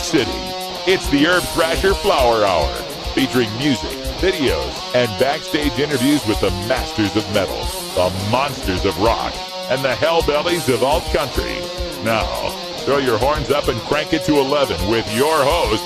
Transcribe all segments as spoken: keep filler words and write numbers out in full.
City. It's the Urb Thrasher Flower Hour, featuring music, videos, and backstage interviews with the masters of metal, the monsters of rock, and the hellbellies of alt country. Now, throw your horns up and crank it to eleven with your host,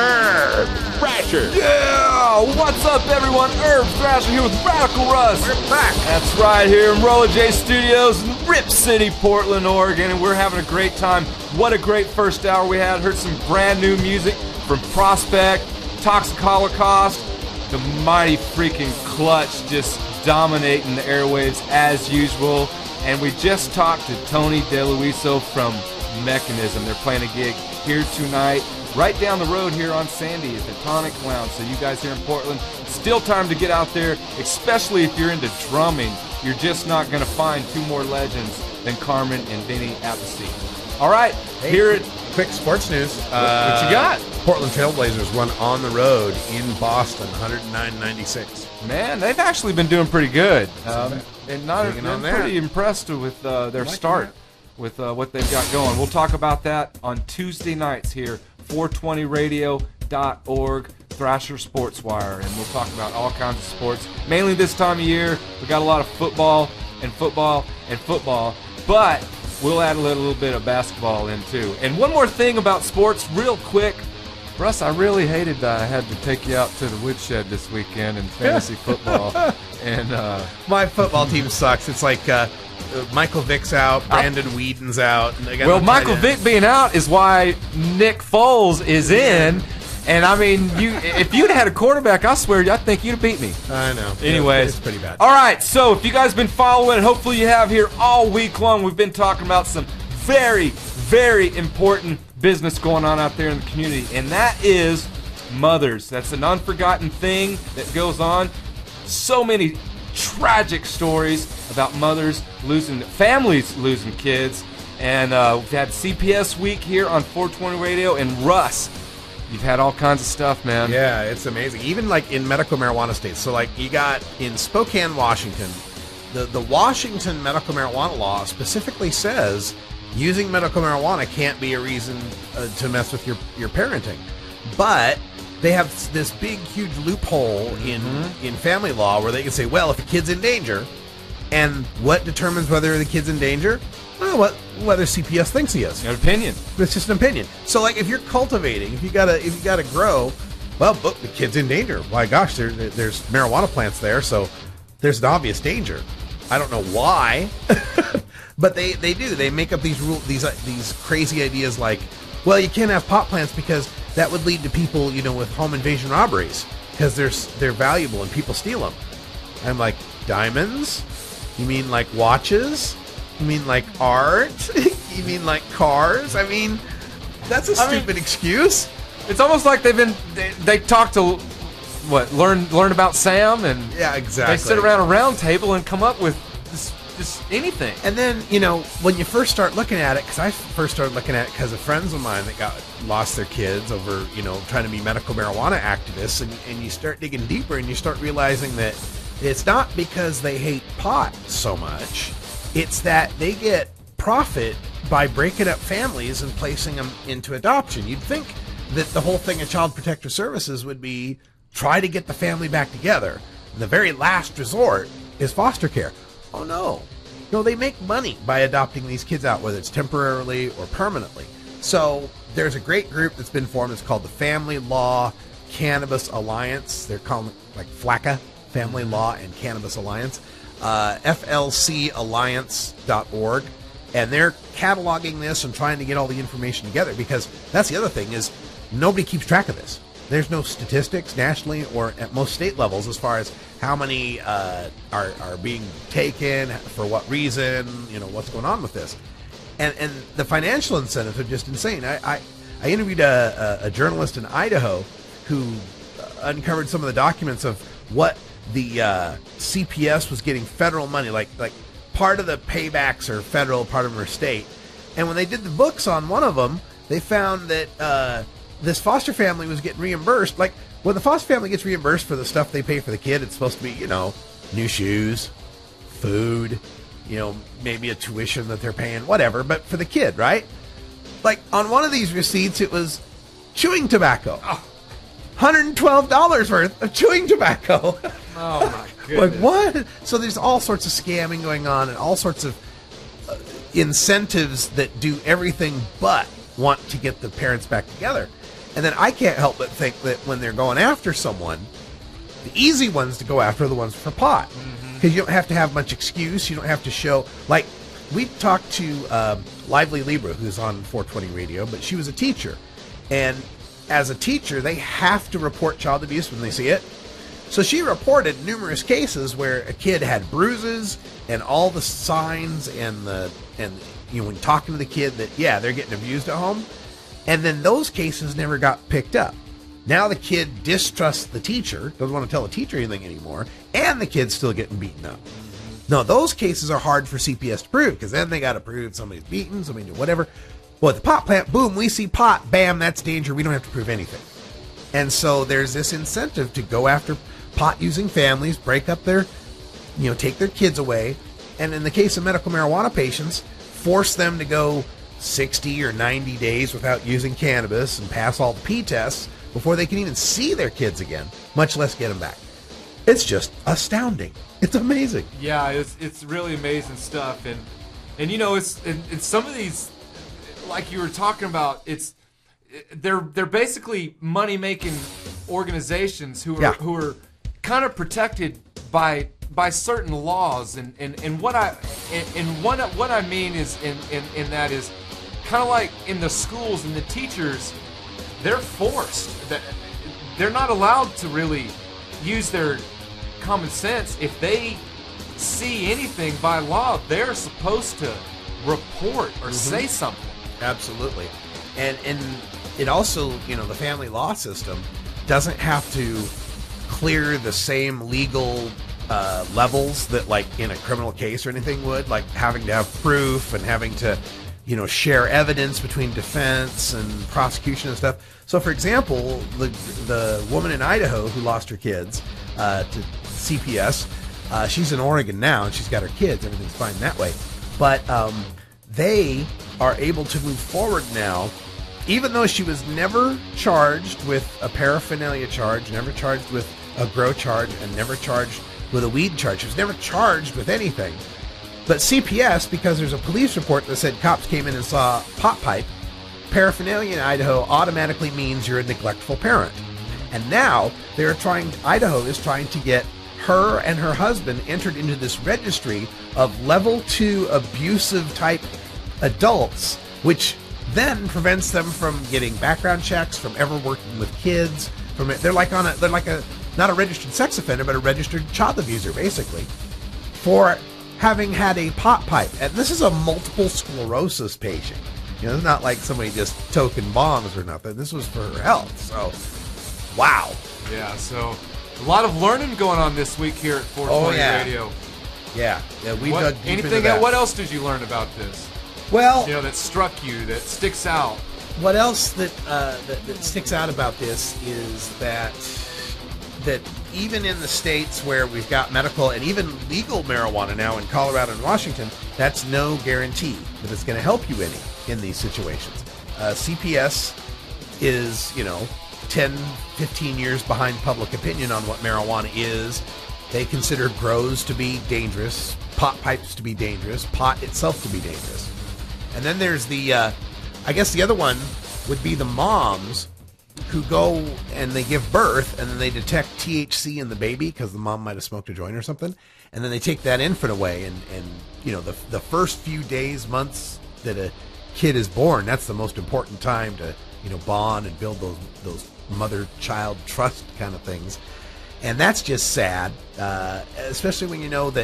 Urb Thrasher. Yeah! What's up, everyone? Urb Thrasher here with Radical Russ. We're back. That's right, here in Rolla J Studios in Rip City, Portland, Oregon, and we're having a great time. What a great first hour we had. Heard some brand new music from Prospect, Toxic Holocaust, the mighty freaking Clutch just dominating the airwaves as usual. And we just talked to Tony DeLuiso from Mechanism. They're playing a gig here tonight, right down the road here on Sandy at the Tonic Lounge. So you guys here in Portland, still time to get out there, especially if you're into drumming. You're just not going to find two more legends than Carmen and Vinny at the scene. All right, hey, here at... Quick sports news. What, uh, what you got? Portland Trailblazers won on the road in Boston, one oh nine ninety-six. Man, they've actually been doing pretty good. Um, and not Hanging been on there. pretty impressed with uh, their Liking start, that. with uh, what they've got going. We'll talk about that on Tuesday nights here, four twenty radio dot org, Thrasher Sports Wire, and we'll talk about all kinds of sports. Mainly this time of year, we got a lot of football and football and football, but we'll add a little, little bit of basketball in too. And one more thing about sports, real quick. Russ, I really hated that I had to take you out to the woodshed this weekend in fantasy football. And uh, My football team sucks. It's like uh, Michael Vick's out, Brandon I, Whedon's out. And well, Michael Vick being out is why Nick Foles is in. And I mean, you if you'd had a quarterback, I swear, I think you'd have beat me. I know. Anyways, it's pretty bad. All right, so if you guys been following, hopefully you have here all week long. We've been talking about some very, very important business going on out there in the community, and that is mothers. That's an unforgotten thing that goes on. So many tragic stories about mothers losing, families losing kids, and uh, we've had C P S week here on four twenty Radio, and Russ, you've had all kinds of stuff, man. Yeah, it's amazing. Even like in medical marijuana states. So like you got in Spokane, Washington, the, the Washington medical marijuana law specifically says using medical marijuana can't be a reason uh, to mess with your, your parenting. But they have this big, huge loophole in, mm-hmm. in family law where they can say, well, if a kid's in danger, and what determines whether the kid's in danger? Well, what, whether C P S thinks he is. An opinion. It's just an opinion. So, like, if you're cultivating, if you gotta, if you gotta grow, well, look, the kid's in danger. Why, gosh, there, there's marijuana plants there, so there's an obvious danger. I don't know why, but they, they do. They make up these rule, these uh, these crazy ideas like, well, you can't have pot plants because that would lead to people, you know, with home invasion robberies because they're they're valuable and people steal them. I'm like, diamonds? You mean like watches? You mean like art? You mean like cars? I mean, that's a stupid I mean, excuse. It's almost like they've been they, they talk to what learn learn about Sam, and yeah, exactly. They sit around a round table and come up with this, this anything. And then, you know, when you first start looking at it, because I first started looking at it because of friends of mine that got lost their kids over, you know, trying to be medical marijuana activists, and, and you start digging deeper and you start realizing that it's not because they hate pot so much. It's that they get profit by breaking up families and placing them into adoption. You'd think that the whole thing of Child Protective Services would be try to get the family back together. The very last resort is foster care. Oh, no. No, they make money by adopting these kids out, whether it's temporarily or permanently. So there's a great group that's been formed. It's called the Family Law Cannabis Alliance. They're called like FLACA, Family Law and Cannabis Alliance. Uh, F L C alliance dot org, and they're cataloging this and trying to get all the information together, because that's the other thing is nobody keeps track of this. There's no statistics nationally or at most state levels as far as how many uh, are, are being taken, for what reason, you know, what's going on with this. And and the financial incentives are just insane. I, I, I interviewed a, a, a journalist in Idaho who uncovered some of the documents of what the uh, C P S was getting federal money, like like part of the paybacks are federal, part of them are state. And when they did the books on one of them, they found that uh, this foster family was getting reimbursed. Like, when the foster family gets reimbursed for the stuff they pay for the kid, it's supposed to be, you know, new shoes, food, you know, maybe a tuition that they're paying, whatever, but for the kid, right? Like, on one of these receipts, it was chewing tobacco. Oh. one hundred twelve dollars worth of chewing tobacco. Oh, my goodness. Like, what? So there's all sorts of scamming going on and all sorts of uh, incentives that do everything but want to get the parents back together. And then I can't help but think that when they're going after someone, the easy ones to go after are the ones for pot. Because mm-hmm. you don't have to have much excuse. You don't have to show... Like, we talked to um, Lively Libra, who's on four twenty radio, but she was a teacher. And as a teacher, they have to report child abuse when they see it. So she reported numerous cases where a kid had bruises and all the signs and the and you know when talking to the kid that yeah they're getting abused at home, and then those cases never got picked up. Now the kid distrusts the teacher, doesn't want to tell the teacher anything anymore, and the kid's still getting beaten up. No, those cases are hard for C P S to prove because then they got to prove somebody's beaten, somebody did whatever. Well, at the pot plant, boom, we see pot, bam, that's danger. We don't have to prove anything. And so there's this incentive to go after pot-using families, break up their, you know, take their kids away, and in the case of medical marijuana patients, force them to go sixty or ninety days without using cannabis and pass all the P tests before they can even see their kids again, much less get them back. It's just astounding. It's amazing. Yeah, it's it's really amazing stuff, and and you know, it's and, and some of these, like you were talking about, it's they're they're basically money making organizations who are yeah. who are kind of protected by by certain laws, and, and, and what I and, and what what I mean is in, in, in that is kind of like in the schools and the teachers, they're forced that they're not allowed to really use their common sense. If they see anything by law, they're supposed to report or mm-hmm. say something. Absolutely. And and it also, you know, the family law system doesn't have to clear the same legal uh, levels that like in a criminal case or anything would, like having to have proof and having to, you know, share evidence between defense and prosecution and stuff. So, for example, the the woman in Idaho who lost her kids uh, to C P S, uh, she's in Oregon now and she's got her kids. Everything's fine that way. But um, they are able to move forward now, even though she was never charged with a paraphernalia charge, never charged with a grow charge, and never charged with a weed charge. She was never charged with anything. But C P S, because there's a police report that said cops came in and saw pot pipe, paraphernalia in Idaho automatically means you're a neglectful parent. And now they're trying, Idaho is trying to get her and her husband entered into this registry of level two abusive type adults, which then prevents them from getting background checks, from ever working with kids. From they're like on a they're like a not a registered sex offender, but a registered child abuser, basically, for having had a pot pipe. And this is a multiple sclerosis patient. You know, it's not like somebody just token bombs or nothing. This was for her health. So, wow. Yeah. So, a lot of learning going on this week here at four twenty oh, yeah. Radio. Yeah. Yeah. We what, dug deep anything. into that. What else did you learn about this? Well, you know, that struck you, that sticks out. What else that, uh, that that sticks out about this is that that even in the states where we've got medical and even legal marijuana now in Colorado and Washington, that's no guarantee that it's going to help you any in these situations. Uh, C P S is, you know, ten, fifteen years behind public opinion on what marijuana is. They consider grows to be dangerous, pot pipes to be dangerous, pot itself to be dangerous. And then there's the, uh, I guess the other one would be the moms who go and they give birth and then they detect T H C in the baby because the mom might have smoked a joint or something. And then they take that infant away. And, and you know, the, the first few days, months that a kid is born, that's the most important time to, you know, bond and build those, those mother-child trust kind of things. And that's just sad, uh, especially when you know that,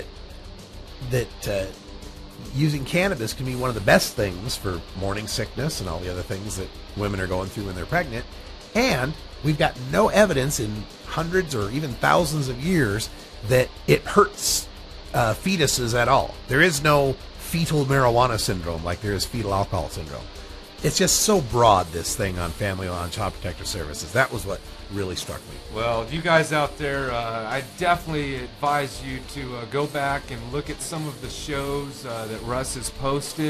that, uh, using cannabis can be one of the best things for morning sickness and all the other things that women are going through when they're pregnant. And we've got no evidence in hundreds or even thousands of years that it hurts uh, fetuses at all. There is no fetal marijuana syndrome like there is fetal alcohol syndrome. It's just so broad, this thing on family law and child protective services. That was what really struck me. Well, you guys out there, uh, I definitely advise you to uh, go back and look at some of the shows uh, that Russ has posted.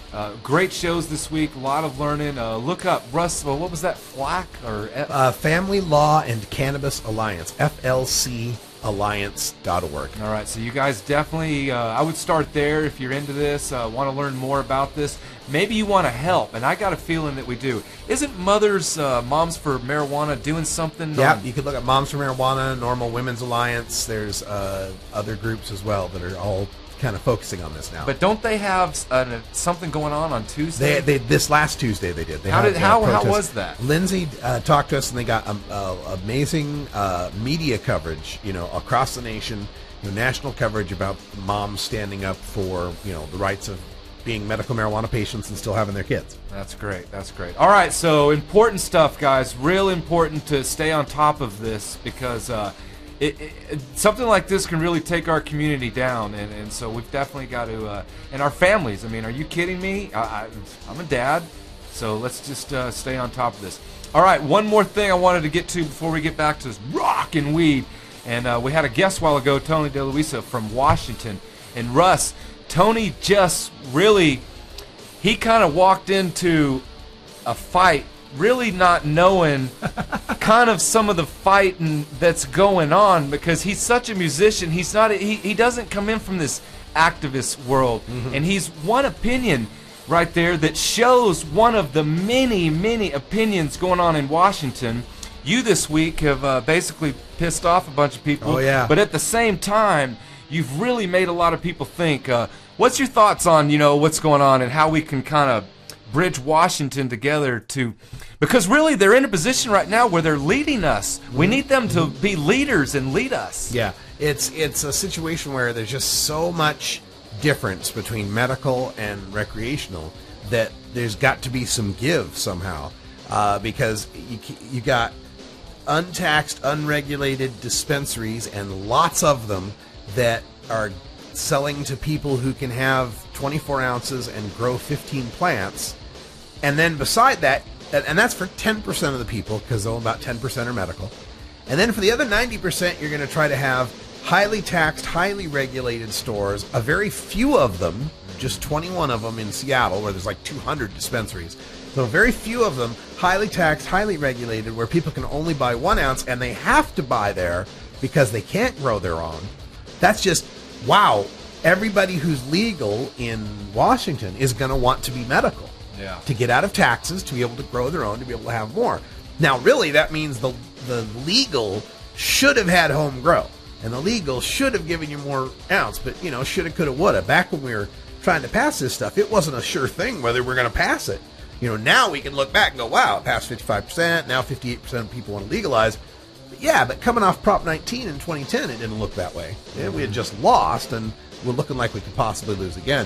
Uh, great shows this week. A lot of learning. Uh, look up Russ. Well, what was that? Flack or F- uh, Family Law and Cannabis Alliance. F L C alliance dot org. All right, so you guys definitely, uh, I would start there if you're into this, uh, want to learn more about this. Maybe you want to help, and I got a feeling that we do. Isn't Mothers, uh, Moms for Marijuana doing something? Yeah, on- you could look at Moms for Marijuana, Normal Women's Alliance. There's uh, other groups as well that are all kind of focusing on this now. But don't they have uh, something going on on Tuesday? They, they this last Tuesday they did. They how had, did how uh, how protests. was that? Lindsay uh, talked to us, and they got um, uh, amazing uh, media coverage, you know, across the nation, you know, national coverage about moms standing up for, you know, the rights of being medical marijuana patients and still having their kids. That's great. That's great. All right, so important stuff, guys. Real important to stay on top of this because. Uh, It, it, something like this can really take our community down, and, and so we've definitely got to, uh, and our families. I mean, are you kidding me? I, I, I'm a dad, so let's just uh, stay on top of this. All right, one more thing I wanted to get to before we get back to this rock and weed, and uh, we had a guest a while ago, Tony DeLuisa from Washington, and Russ, Tony just really, he kind of walked into a fight really not knowing kind of some of the fighting that's going on because he's such a musician. He's not. He, he doesn't come in from this activist world, mm-hmm. and he's one opinion right there that shows one of the many, many opinions going on in Washington. You this week have uh, basically pissed off a bunch of people. Oh, yeah. But at the same time, you've really made a lot of people think. Uh, what's your thoughts on you know what's going on and how we can kind of bridge Washington together to, because really they're in a position right now where they're leading us. We need them to be leaders and lead us. Yeah, it's it's a situation where there's just so much difference between medical and recreational that there's got to be some give somehow, uh, because you you got untaxed, unregulated dispensaries and lots of them that are selling to people who can have twenty-four ounces and grow fifteen plants. And then beside that, and that's for ten percent of the people, because only about ten percent are medical. And then for the other ninety percent, you're going to try to have highly taxed, highly regulated stores, a very few of them, just twenty-one of them in Seattle, where there's like two hundred dispensaries. So very few of them, highly taxed, highly regulated, where people can only buy one ounce, and they have to buy there because they can't grow their own. That's just, wow. Everybody who's legal in Washington is going to want to be medical. Yeah. To get out of taxes, to be able to grow their own, to be able to have more. Now, really, that means the the legal should have had home grow, and the legal should have given you more ounce. But you know, shoulda, coulda, woulda. Back when we were trying to pass this stuff, it wasn't a sure thing whether we're going to pass it. You know, now we can look back and go, "Wow, it passed fifty-five percent. Now fifty-eight percent of people want to legalize." But yeah, but coming off Prop nineteen in twenty ten, it didn't look that way. Yeah, we had just lost, and we're looking like we could possibly lose again.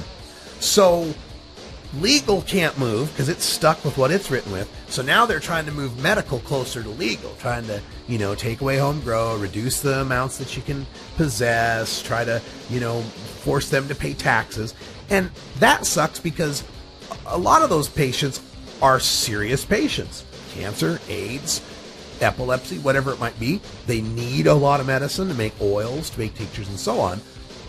So. Legal can't move because it's stuck with what it's written with. So now they're trying to move medical closer to legal, trying to, you know, take away home grow, reduce the amounts that you can possess, try to, you know, force them to pay taxes. And that sucks because a lot of those patients are serious patients. Cancer, AIDS, epilepsy, whatever it might be. They need a lot of medicine to make oils, to make tinctures, and so on.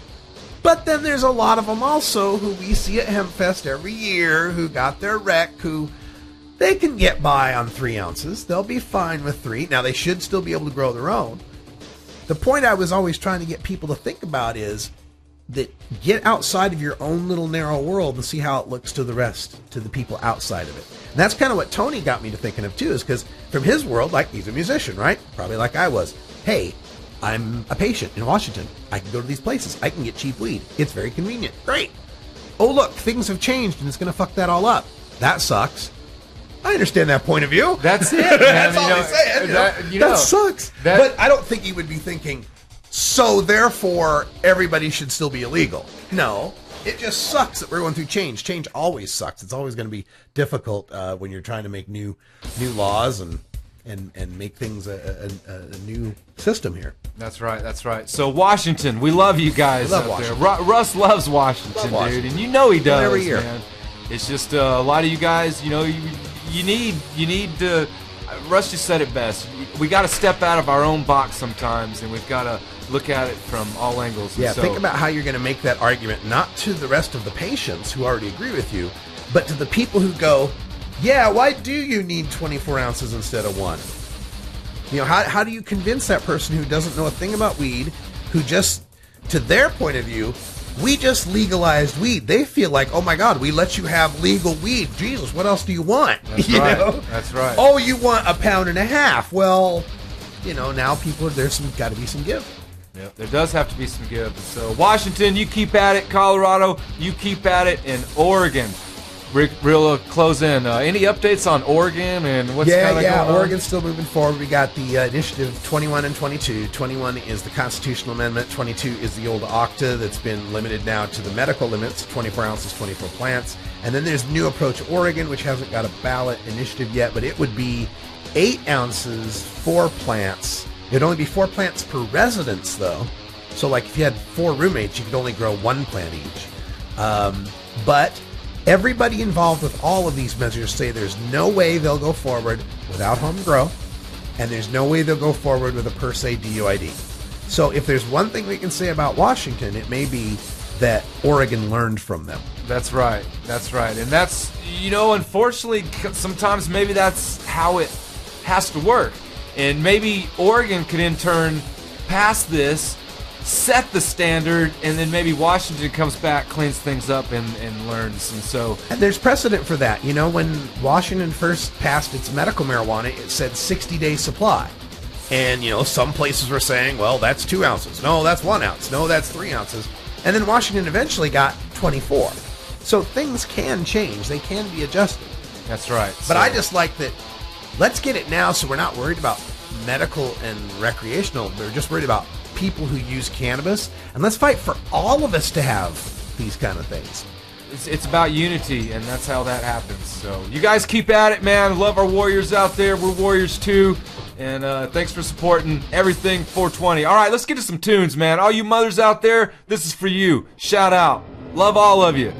But then there's a lot of them also who we see at HempFest every year who got their rec, who they can get by on three ounces. They'll be fine with three. Now, they should still be able to grow their own. The point I was always trying to get people to think about is that get outside of your own little narrow world and see how it looks to the rest, to the people outside of it. And that's kind of what Tony got me to thinking of, too, is because from his world, like, he's a musician, right? Probably like I was. Hey, I'm a patient in Washington. I can go to these places. I can get cheap weed. It's very convenient. Great. Oh, look, things have changed, and it's going to fuck that all up. That sucks. I understand that point of view. That's it, man. That's you all know, he's saying. You know, that, you that know, sucks. That, but I don't think he would be thinking, so therefore everybody should still be illegal. No. It just sucks that we're going through change. Change always sucks. It's always going to be difficult uh, when you're trying to make new new laws and and and make things a, a, a new system here. That's right. That's right. So Washington, we love you guys love out Washington. there. Ru- Russ loves Washington, Love Washington. dude, and you know he does. Every year. Man. It's just uh, a lot of you guys. You know, you you need you need to. Russ just said it best. We got to step out of our own box sometimes, and we've got to look at it from all angles. Yeah, and so, think about how you're going to make that argument, not to the rest of the patients who already agree with you, But to the people who go, yeah, why do you need twenty-four ounces instead of one? You know, how, how do you convince that person who doesn't know a thing about weed, who just, to their point of view, we just legalized weed. They feel like, oh my God, we let you have legal weed. Jesus, what else do you want? That's you right. know? That's right. Oh, you want a pound and a half. Well, you know, now people, there's some, got to be some give. Yep, there does have to be some give. So, Washington, you keep at it. Colorado, you keep at it. And Oregon, Rick, real uh, close in. Uh, any updates on Oregon and what's yeah, kind of yeah, going on? Oregon's still moving forward. We got the uh, initiative twenty-one and twenty-two. twenty-one is the constitutional amendment. twenty-two is the old OCTA that's been limited now to the medical limits, twenty-four ounces, twenty-four plants. And then there's New Approach Oregon, which hasn't got a ballot initiative yet, but it would be eight ounces, four plants. It'd only be four plants per residence, though. So, like, if you had four roommates, you could only grow one plant each. Um, but everybody involved with all of these measures say there's no way they'll go forward without home grow, and there's no way they'll go forward with a per se D U I D. So if there's one thing we can say about Washington, it may be that Oregon learned from them. That's right. That's right. And that's, you know, unfortunately, sometimes maybe that's how it has to work. And maybe Oregon could in turn pass this, set the standard, and then maybe Washington comes back, cleans things up, and, and learns. And so, and there's precedent for that. You know, when Washington first passed its medical marijuana, it said sixty-day supply. And, you know, some places were saying, well, that's two ounces. No, that's one ounce. No, that's three ounces. And then Washington eventually got twenty-four. So things can change. They can be adjusted. That's right. But so, I just like that, let's get it now so we're not worried about medical and recreational. We're just worried about people who use cannabis, and let's fight for all of us to have these kind of things. It's, it's about unity, and that's how that happens. So you guys keep at it, man. Love our warriors out there. We're warriors too. And uh, thanks for supporting everything four twenty. All right, let's get to some tunes, man. All you mothers out there, this is for you. Shout out. Love all of you.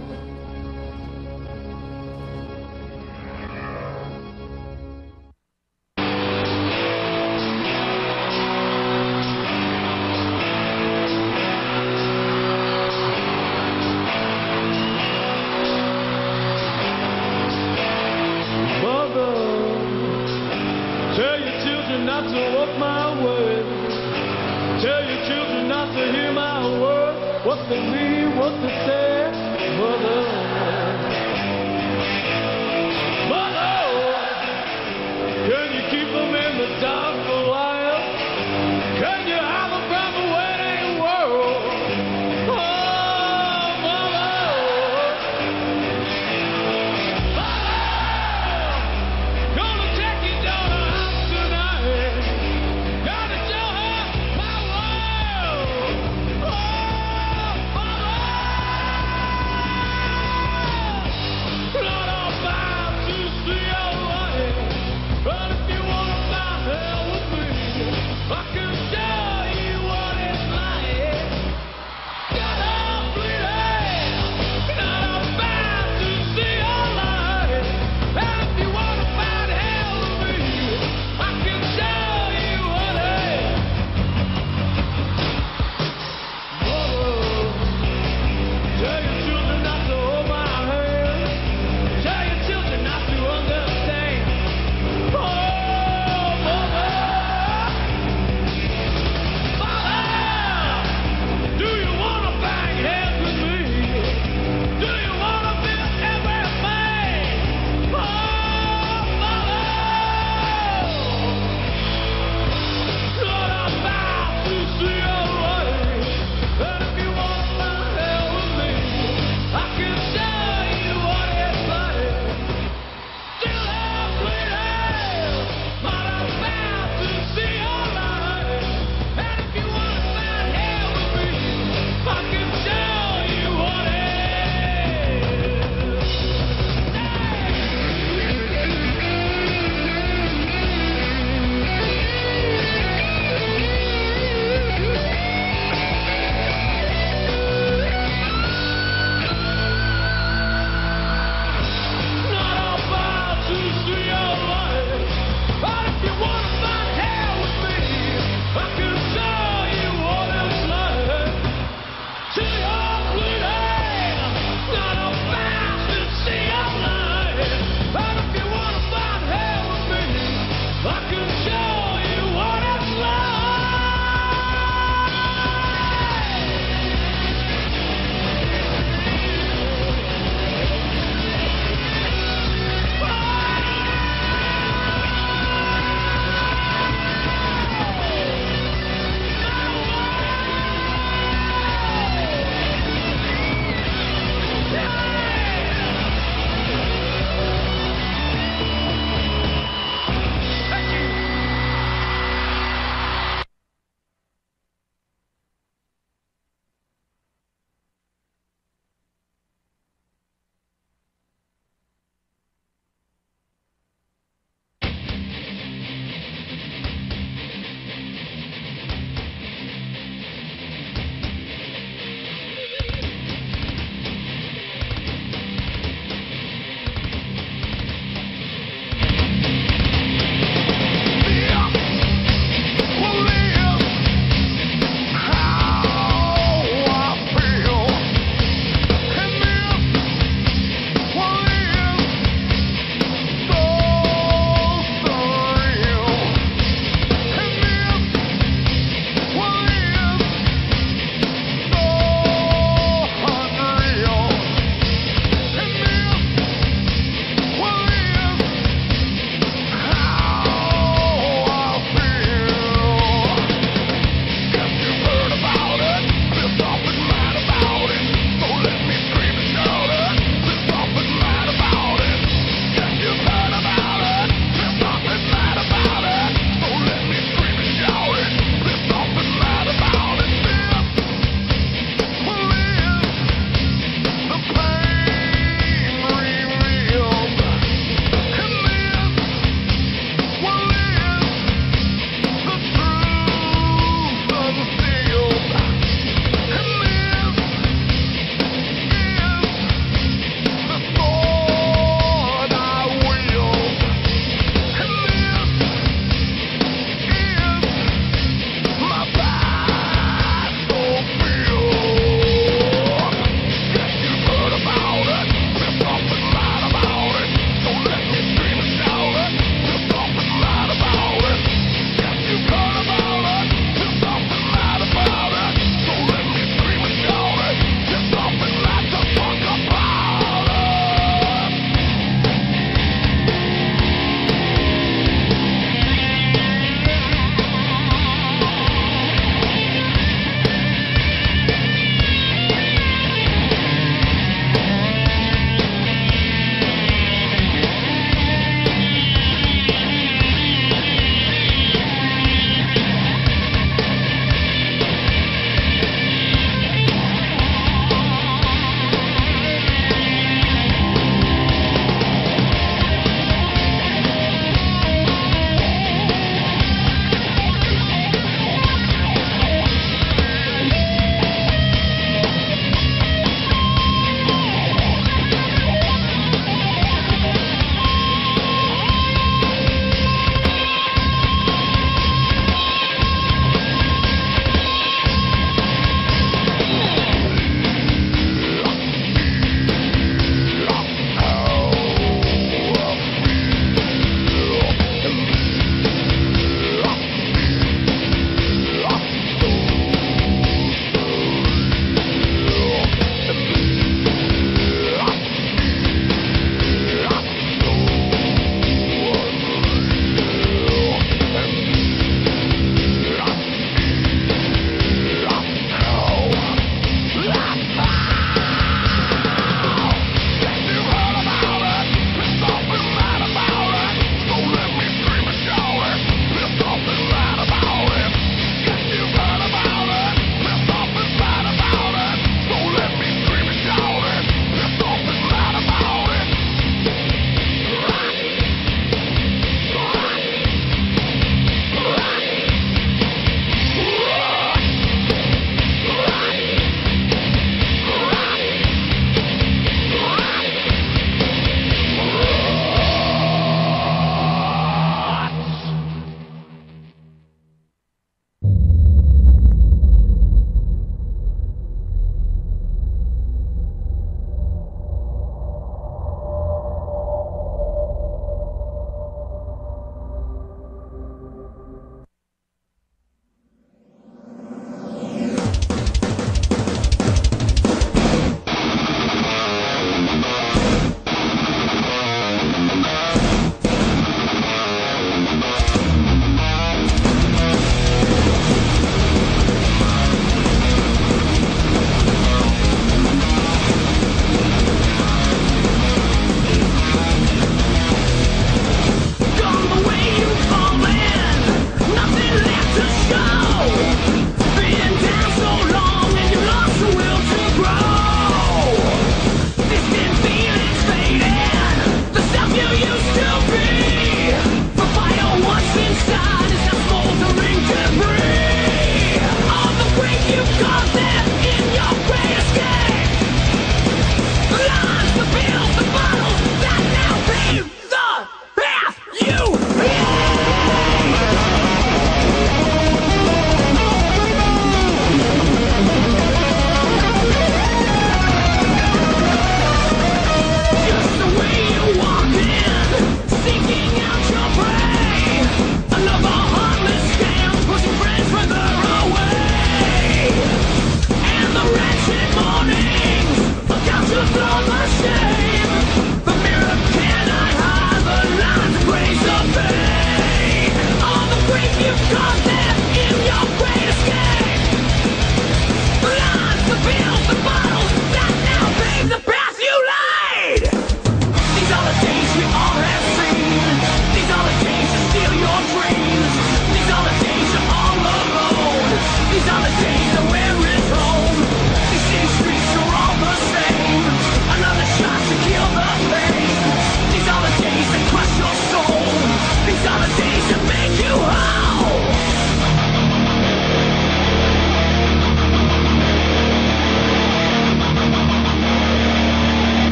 But if you wanna find hell with me, I can show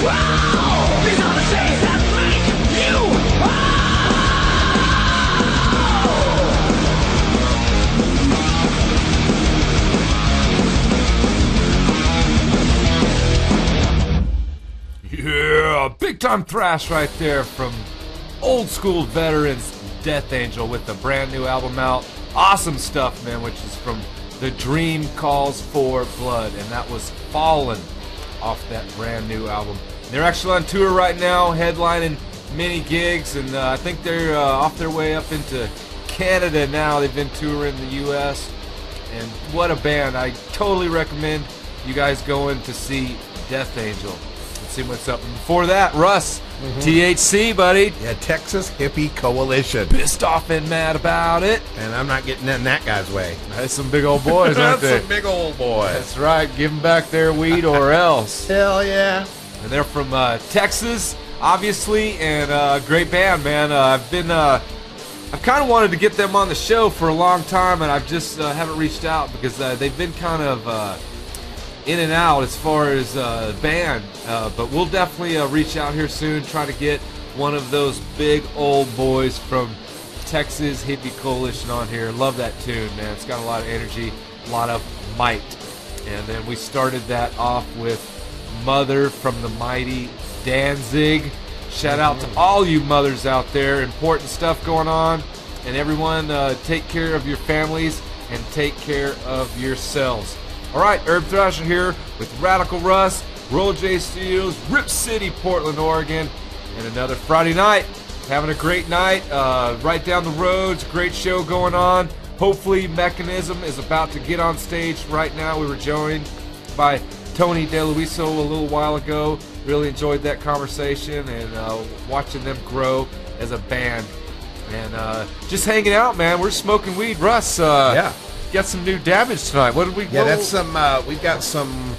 Yeah, big time thrash right there from old school veterans Death Angel with the brand new album out. Awesome stuff, man, which is from The Dream Calls for Blood, and that was Fallen off that brand new album. They're actually on tour right now, headlining many gigs, and uh, I think they're uh, off their way up into Canada now. They've been touring the U S, and what a band. I totally recommend you guys going to see Death Angel. See what's up. And before that, Russ, mm-hmm. T H C, buddy. Yeah, Texas Hippie Coalition. Pissed off and mad about it. And I'm not getting in that guy's way. That's some big old boys, aren't they? That's some big old boys. That's right. Give them back their weed or else. Hell yeah. And they're from uh, Texas, obviously, and uh, great band, man. Uh, I've been, uh, I've kind of wanted to get them on the show for a long time, and I've just uh, haven't reached out because uh, they've been kind of uh, in and out as far as uh, band, uh, but we'll definitely uh, reach out here soon, try to get one of those big old boys from Texas Hippie Coalition on here. Love that tune, man. It's got a lot of energy, a lot of might. And then we started that off with Mother from the mighty Danzig. Shout out to all you mothers out there. Important stuff going on. And everyone, uh, take care of your families and take care of yourselves. All right, Urb Thrasher here with Radical Russ, Roll J Studios, Rip City, Portland, Oregon, and another Friday night. Having a great night, uh, right down the roads, great show going on. Hopefully Mechanism is about to get on stage right now. We were joined by Tony DeLuiso a little while ago. Really enjoyed that conversation and uh, watching them grow as a band. And uh, just hanging out, man. We're smoking weed. Russ, uh, yeah. Got some new damage tonight. What did we? Yeah, what that's some. Uh, we've got some.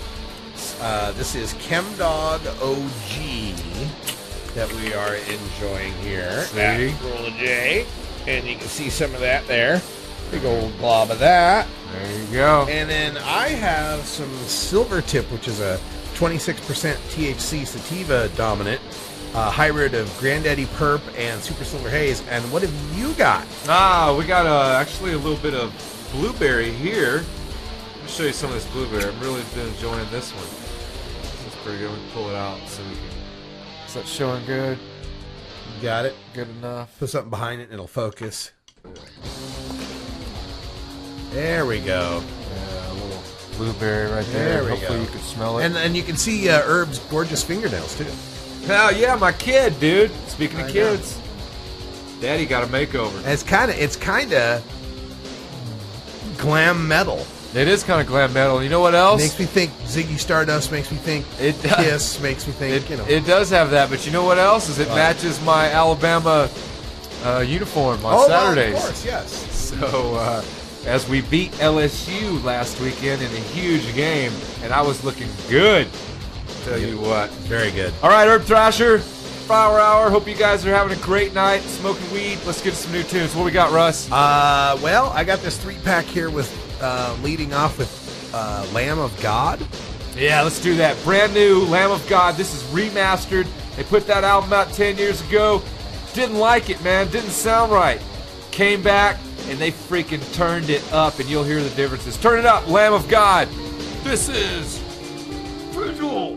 Uh, this is ChemDog O G that we are enjoying here. See? At Roll J, and you can see some of that there. Big old glob of that. There you go. And then I have some Silvertip, which is a twenty-six percent T H C sativa dominant uh, hybrid of Granddaddy Perp and Super Silver Haze. And what have you got? Ah, we got uh, actually a little bit of blueberry here. Let me show you some of this blueberry. I've really been enjoying this one. This is pretty good. We can pull it out so we can. Is that showing good? You got it? Good enough. Put something behind it and it'll focus. There we go. Yeah, a little blueberry right there. There we Hopefully go. you can smell it. And and you can see uh, Herb's gorgeous fingernails too. Hell yeah, my kid, dude. Speaking of I kids, know. Daddy got a makeover. And it's kind of it's kind of glam metal. It is kind of glam metal. You know what else? Makes me think Ziggy Stardust. Makes me think it Kiss. Makes me think it, you know. It does have that, but you know what else? Is it what? matches my Alabama uh, uniform on oh, Saturdays. Well, of course, yes. So uh, as we beat L S U last weekend in a huge game, and I was looking good. Tell you what, very good. All right, Urb Thrasher, Flower Hour. Hope you guys are having a great night, smoking weed. Let's get some new tunes. What we got, Russ? Uh, well, I got this three pack here with uh, leading off with uh, Lamb of God. Yeah, let's do that. Brand new Lamb of God. This is remastered. They put that album out ten years ago. Didn't like it, man. Didn't sound right. Came back and they freaking turned it up, and you'll hear the differences. Turn it up, Lamb of God. This is Visual.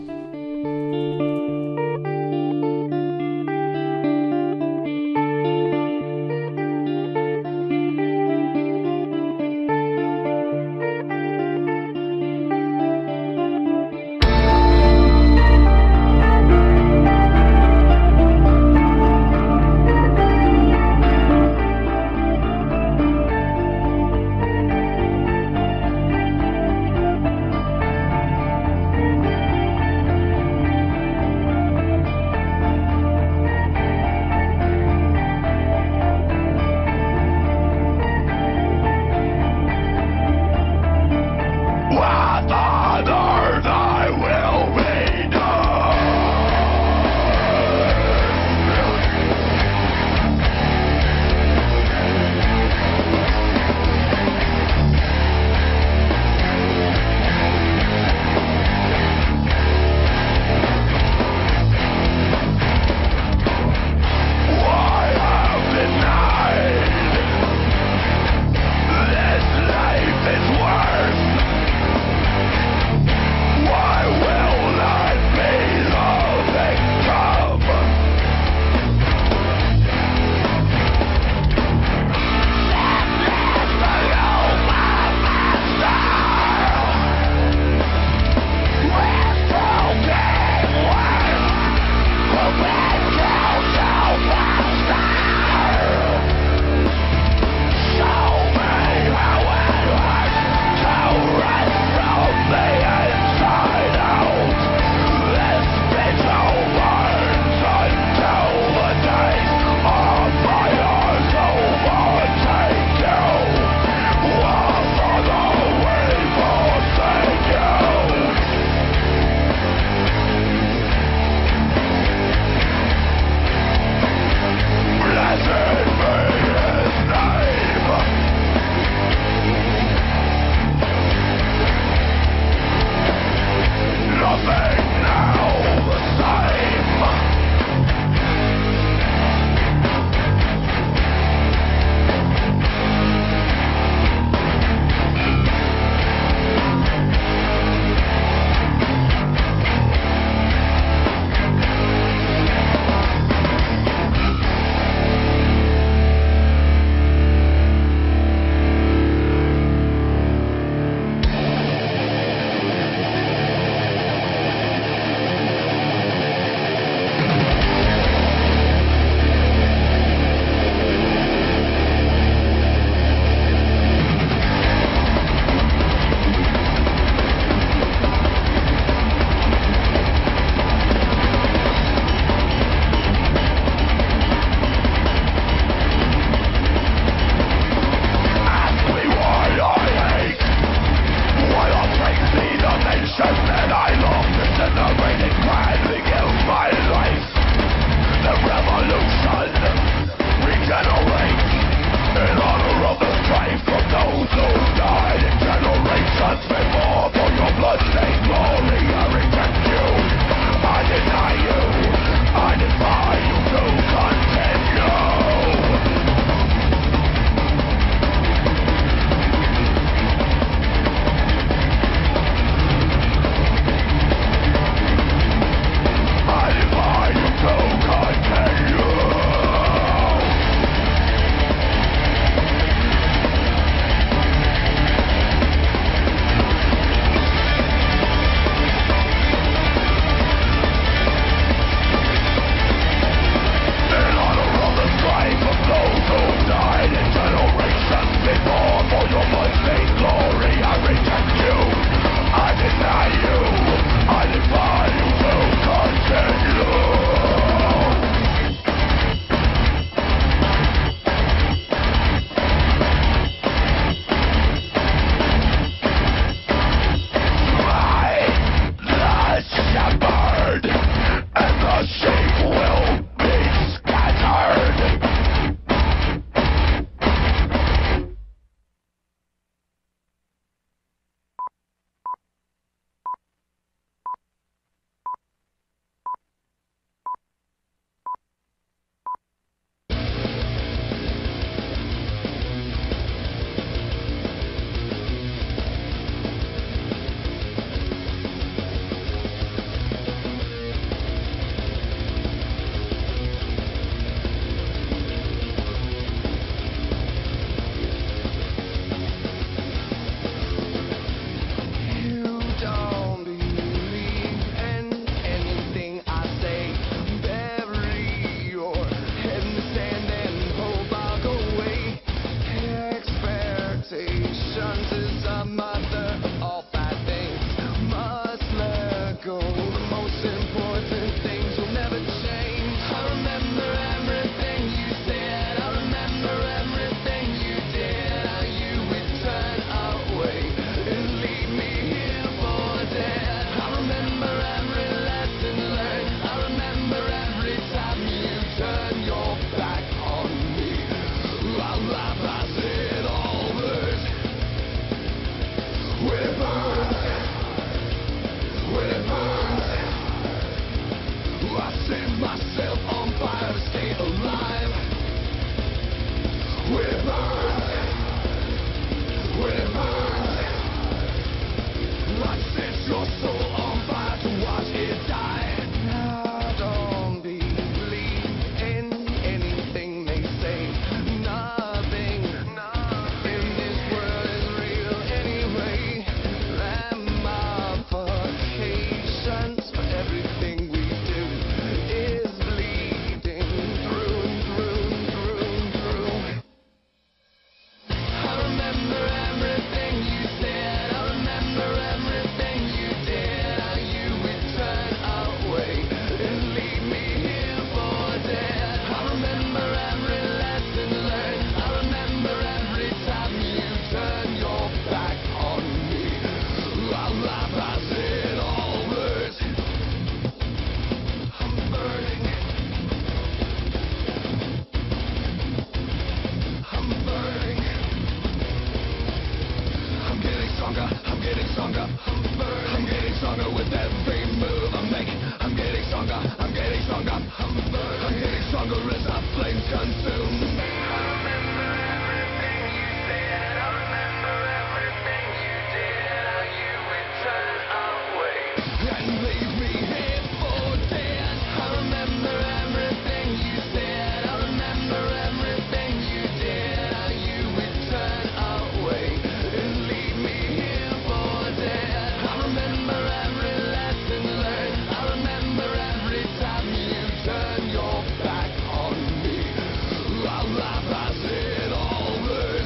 stronger, I'm getting stronger. I'm getting stronger with every move I'm making. I'm getting stronger, I'm getting stronger. I'm getting stronger as the flames consume. I remember everything you said. I remember everything you did. How you would turn away and leave me here for dead. I remember everything you said. I remember everything you did. How you would turn away and leave me here for dead. I remember every lesson learned. I remember every time you turn your back on me. Our life has it all hurt.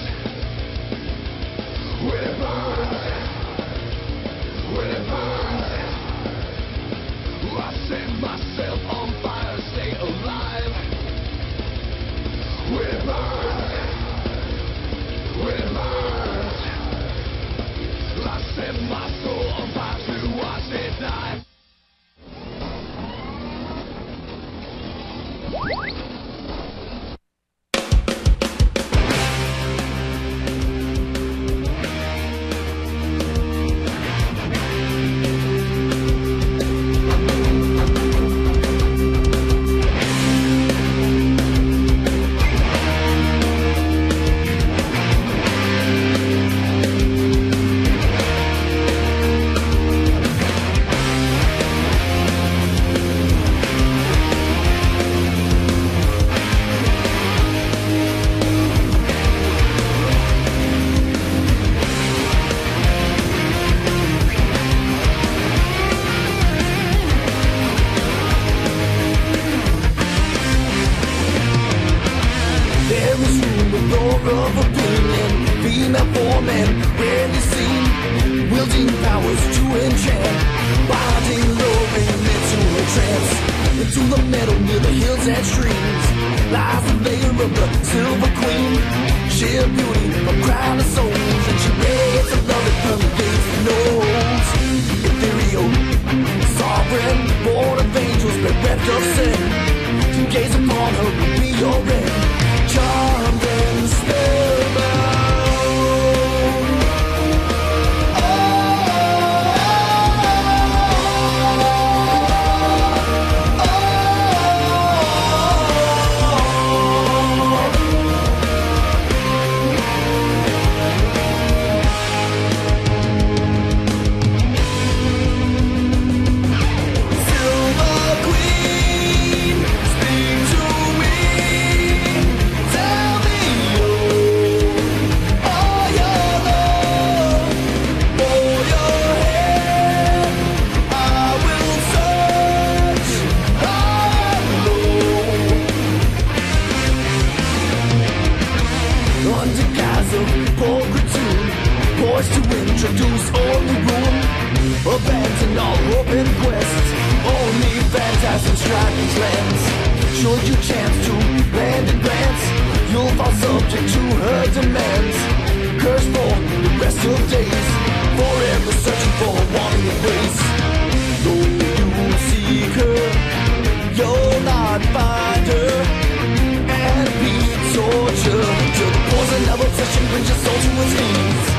When it burns, when it burns, I set myself on fire, stay alive. When it burns, when it burns, I set my soul on fire to watch it die. There is room with door of opinion. Female foreman, rarely seen, wielding powers to enchant, binding loving into a trance. Into the meadow near the hills and streams lies the lair of the silver queen. Sheer beauty, a crown of souls, and she reigns a love that permeates the nose. Ethereal, sovereign, born of angels, bereft of sin. To gaze upon her will be your end. Charmed and spellbound. Silver Queen, speak to me. Tell me all your love for your hand. I will search high and low. Under guise of pulchritude, poised to introduce only room. Abandon all hope and quest. Only phantasm strike these lands. Should you chance to land and glance, you'll fall subject to her demands. Cursed for the rest of days, forever searching for a wanting embrace. Though you seek her, you'll not find her. And be tortured till the poison of obsession brings your soul to its knees.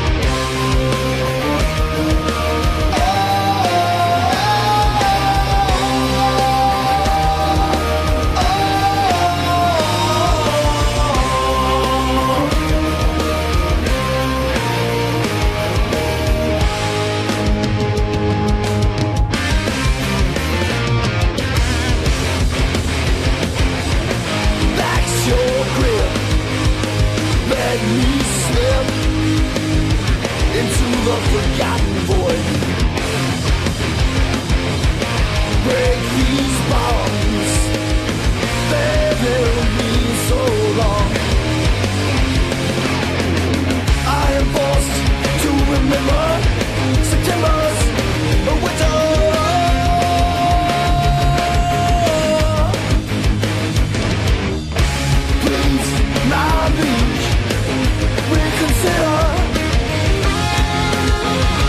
That's your grip. Let me slip into the forgotten void. Break these bonds. They've held me so long. I am forced to remember September's winter. Please, my liege, reconsider.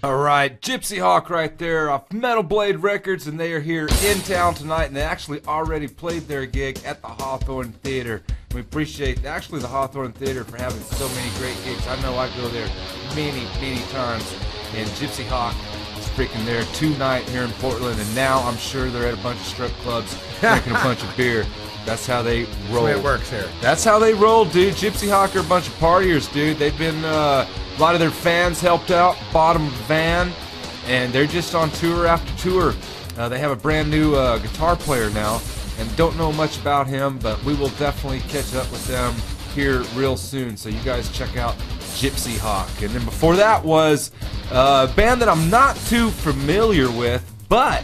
All right, Gypsy Hawk right there off Metal Blade Records, and they are here in town tonight, and they actually already played their gig at the Hawthorne Theater. We appreciate actually the Hawthorne Theater for having so many great gigs. I know I go there many, many times, and Gypsy Hawk is freaking there tonight here in Portland, and now I'm sure they're at a bunch of strip clubs drinking a bunch of beer. That's how they roll. That's the way it works here. That's how they roll, dude. Gypsy Hawk are a bunch of partiers, dude. They've been... Uh, A lot of their fans helped out, bought them a van, and they're just on tour after tour. Uh, they have a brand new uh, guitar player now, and don't know much about him, but we will definitely catch up with them here real soon. So you guys check out Gypsy Hawk. And then before that was a band that I'm not too familiar with, but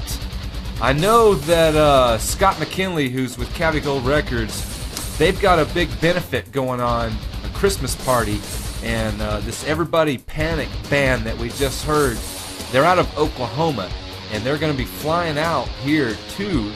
I know that uh, Scott McKinley, who's with Cavi Gold Records, they've got a big benefit going on, a Christmas party. And uh, this Everybody Panic band that we just heard, they're out of Oklahoma, and they're going to be flying out here to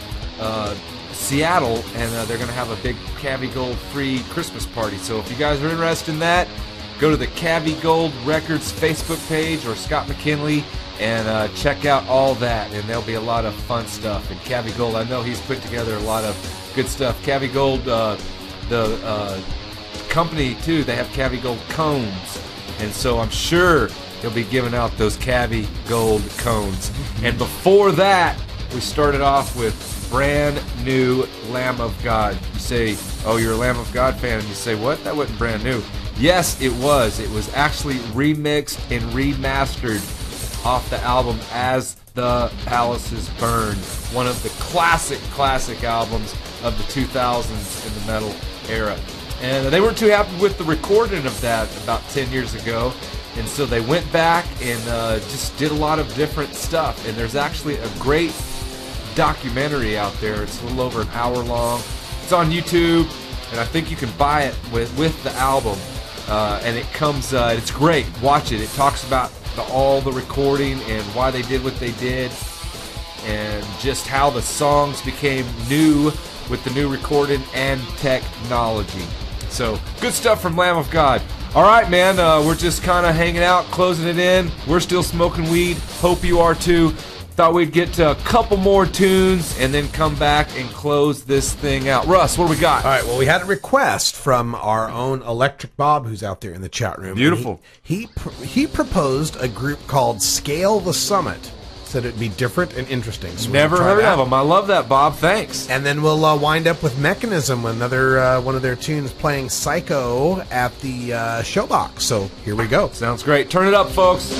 uh, Seattle, and uh, they're going to have a big Cavi Gold free Christmas party. So if you guys are interested in that, go to the Cavi Gold Records Facebook page or Scott McKinley and uh, check out all that, and there'll be a lot of fun stuff. And Cavi Gold, I know he's put together a lot of good stuff. Cavi Gold, uh, the... Uh, company too, they have Cavi Gold cones, and so I'm sure he'll be giving out those Cavi Gold cones. And before that, we started off with brand new Lamb of God. You say, oh, you're a Lamb of God fan, and you say, what? That wasn't brand new. Yes, it was. It was actually remixed and remastered off the album As the Palaces Burn, one of the classic, classic albums of the two thousands in the metal era. And they weren't too happy with the recording of that about ten years ago. And so they went back and uh, just did a lot of different stuff. And there's actually a great documentary out there. It's a little over an hour long. It's on YouTube, and I think you can buy it with, with the album. Uh, and it comes, uh, it's great. Watch it. It talks about the, all the recording and why they did what they did. And just how the songs became new with the new recording and technology. So, good stuff from Lamb of God. All right, man, uh, we're just kind of hanging out, closing it in. We're still smoking weed. Hope you are too. Thought we'd get to a couple more tunes and then come back and close this thing out. Russ, what do we got? All right, well, we had a request from our own Electric Bob, who's out there in the chat room. Beautiful. He, he, he proposed a group called Scale the Summit. Said it'd be different and interesting. So Never heard of them. I love that, Bob. Thanks. And then we'll uh, wind up with Mechanism, another uh, one of their tunes, playing Psycho at the uh, Showbox. So here we go. Sounds great. Turn it up, folks.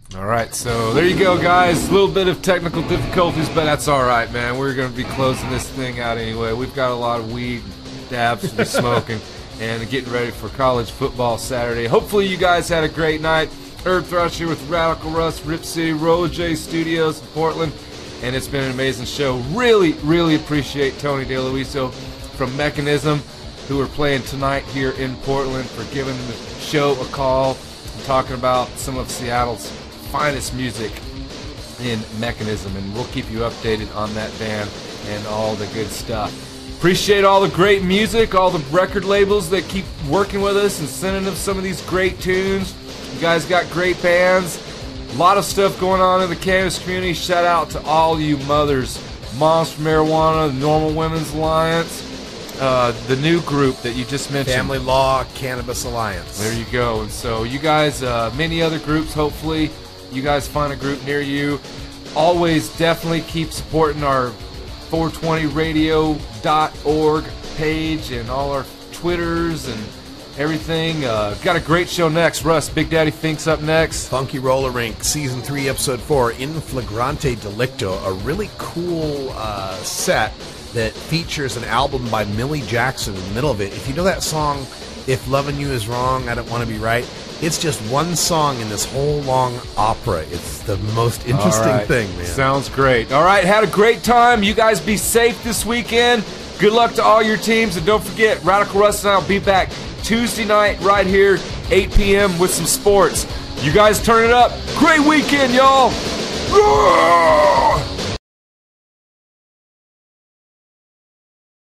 All right, so there you go, guys. A little bit of technical difficulties, but that's all right, man. We're going to be closing this thing out anyway. We've got a lot of weed dabs to be smoking and getting ready for college football Saturday. Hopefully you guys had a great night. Urb Thrasher with Radical Russ, Rip City, Roller J Studios in Portland, and it's been an amazing show. Really, really appreciate Tony DeLuiso from Mechanism, who are playing tonight here in Portland, for giving the show a call and talking about some of Seattle's finest music in Mechanism, and we'll keep you updated on that band and all the good stuff. Appreciate all the great music, all the record labels that keep working with us and sending us some of these great tunes. You guys got great bands, a lot of stuff going on in the cannabis community. Shout out to all you mothers, Moms for Marijuana, the Normal Women's Alliance, uh, the new group that you just mentioned, Family Law Cannabis Alliance. There you go. And so you guys, uh, many other groups, hopefully you guys find a group near you. Always definitely keep supporting our four twenty radio dot org page and all our Twitters and everything. Uh, got a great show next. Russ, Big Daddy Fink's up next. Funky Roller Rink, Season three, Episode four, In Flagrante Delicto, a really cool uh, set that features an album by Millie Jackson in the middle of it. If you know that song, If Loving You Is Wrong, I Don't Want to Be Right, it's just one song in this whole long opera. It's the most interesting right. thing, man. Sounds great. All right, had a great time. You guys be safe this weekend. Good luck to all your teams. And don't forget, Radical Russ and I will be back Tuesday night right here, eight p.m. with some sports. You guys turn it up. Great weekend, y'all.